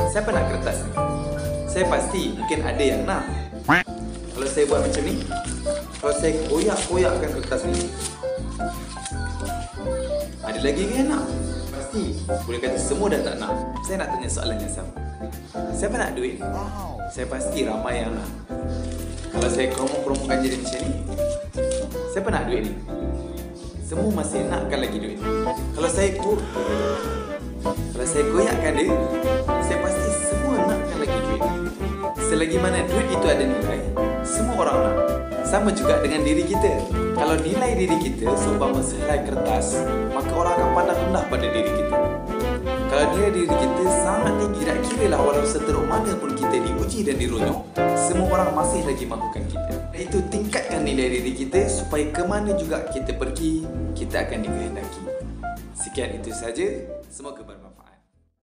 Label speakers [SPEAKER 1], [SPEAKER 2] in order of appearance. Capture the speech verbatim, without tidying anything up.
[SPEAKER 1] Siapa nak kertas ni? Saya pasti mungkin ada yang nak. Kalau saya buat macam ni, kalau saya koyak-koyakkan kertas ni, ada lagi ke yang nak? Pasti boleh kata semua dah tak nak. Saya nak tanya soalan yang sama. Siapa nak duit ni? Saya pasti ramai yang nak. Kalau saya kromong-kromongkan jadi macam ni, siapa nak duit ni? Semua masih nakkan lagi duit. Kalau saya ko Kalau saya koyakkan dia, saya pasti semua nakkan lagi duit. Selagi mana duit itu ada nilai, semua orang nak. Sama juga dengan diri kita. Kalau nilai diri kita seumpama sehelai kertas, maka orang akan pandang rendah pada diri kita. Kalau nilai diri kita sangat tinggi, tak kira lah walau seteruk mana pun kita diuji dan dirunyuk, semua orang masih lagi mahukan kita. Itu tingkatkan nilai diri kita supaya ke mana juga kita pergi, kita akan dikehendaki. Sekian itu saja. Semoga bermanfaat.